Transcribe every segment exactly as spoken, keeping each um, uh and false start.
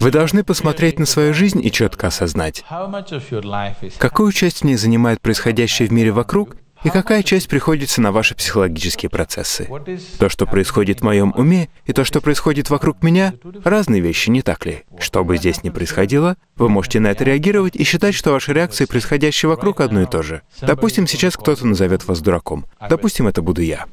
Вы должны посмотреть на свою жизнь и четко осознать, какую часть в ней занимает происходящее в мире вокруг, и какая часть приходится на ваши психологические процессы. То, что происходит в моем уме, и то, что происходит вокруг меня — разные вещи, не так ли? Что бы здесь ни происходило, вы можете на это реагировать и считать, что ваши реакции, происходящие вокруг, одно и то же. Допустим, сейчас кто-то назовет вас дураком. Допустим, это буду я.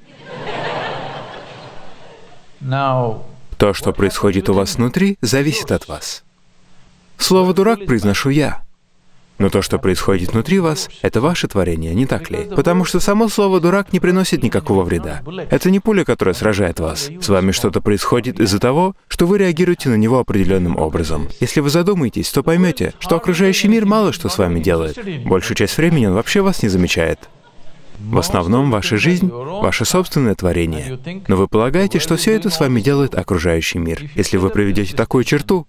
То, что происходит у вас внутри, зависит от вас. Слово «дурак» произношу я. Но то, что происходит внутри вас, это ваше творение, не так ли? Потому что само слово «дурак» не приносит никакого вреда. Это не пуля, которая сражает вас. С вами что-то происходит из-за того, что вы реагируете на него определенным образом. Если вы задумаетесь, то поймете, что окружающий мир мало что с вами делает. Большую часть времени он вообще вас не замечает. В основном ваша жизнь — ваше собственное творение. Но вы полагаете, что все это с вами делает окружающий мир. Если вы проведете такую черту,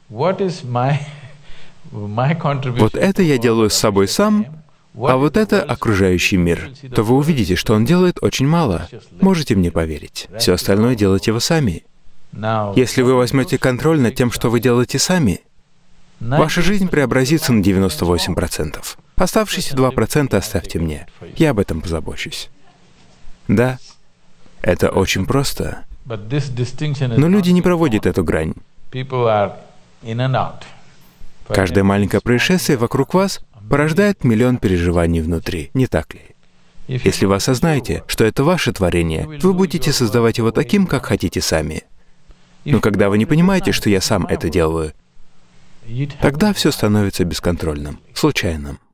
вот это я делаю с собой сам, а вот это окружающий мир, то вы увидите, что он делает очень мало. Можете мне поверить. Все остальное делаете вы сами. Если вы возьмете контроль над тем, что вы делаете сами, ваша жизнь преобразится на девяносто восемь процентов. Оставшиеся два процента оставьте мне. Я об этом позабочусь. Да, это очень просто. Но люди не проводят эту грань. Каждое маленькое происшествие вокруг вас порождает миллион переживаний внутри, не так ли? Если вы осознаете, что это ваше творение, вы будете создавать его таким, как хотите сами. Но когда вы не понимаете, что я сам это делаю, тогда все становится бесконтрольным, случайным.